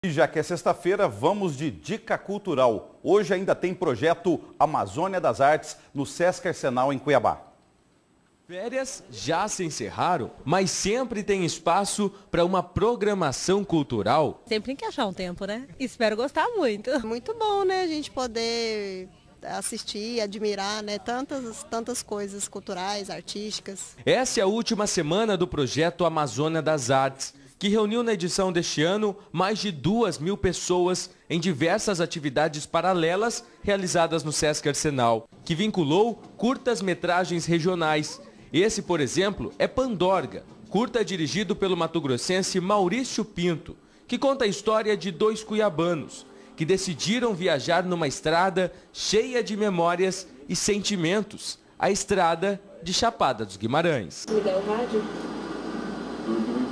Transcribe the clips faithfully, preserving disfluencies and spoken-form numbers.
E já que é sexta-feira, vamos de dica cultural. Hoje ainda tem projeto Amazônia das Artes no Sesc Arsenal em Cuiabá. Férias já se encerraram, mas sempre tem espaço para uma programação cultural. Sempre tem que achar um tempo, né? Espero gostar muito. Muito bom, né? A gente poder assistir, admirar, né? Tantas, tantas coisas culturais, artísticas. Essa é a última semana do projeto Amazônia das Artes, que reuniu na edição deste ano mais de duas mil pessoas em diversas atividades paralelas realizadas no Sesc Arsenal, que vinculou curtas-metragens regionais. Esse, por exemplo, é Pandorga, curta dirigido pelo mato-grossense Maurício Pinto, que conta a história de dois cuiabanos que decidiram viajar numa estrada cheia de memórias e sentimentos, a estrada de Chapada dos Guimarães. Me dá o rádio? Uhum.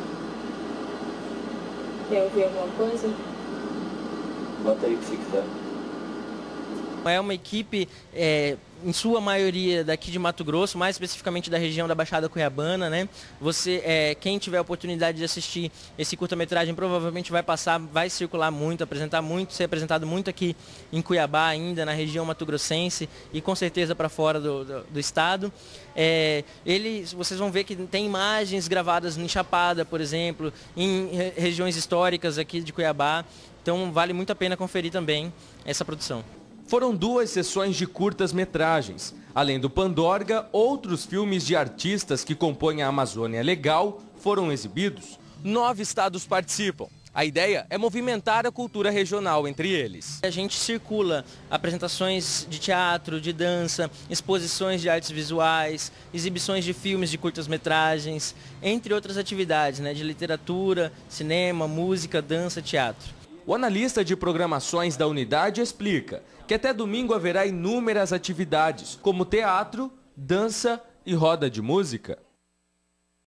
Quer ouvir alguma coisa? Bota aí o que você quiser. É uma equipe, é, em sua maioria, daqui de Mato Grosso, mais especificamente da região da Baixada Cuiabana, né? Você, é, quem tiver a oportunidade de assistir esse curta-metragem provavelmente vai passar, vai circular muito, apresentar muito, ser apresentado muito aqui em Cuiabá ainda, na região mato-grossense e com certeza para fora do, do, do estado. É, ele, vocês vão ver que tem imagens gravadas em Chapada, por exemplo, em re regiões históricas aqui de Cuiabá, então vale muito a pena conferir também essa produção. Foram duas sessões de curtas-metragens. Além do Pandorga, outros filmes de artistas que compõem a Amazônia Legal foram exibidos. Nove estados participam. A ideia é movimentar a cultura regional entre eles. A gente circula apresentações de teatro, de dança, exposições de artes visuais, exibições de filmes de curtas-metragens, entre outras atividades, né, de literatura, cinema, música, dança, teatro. O analista de programações da unidade explica que até domingo haverá inúmeras atividades, como teatro, dança e roda de música.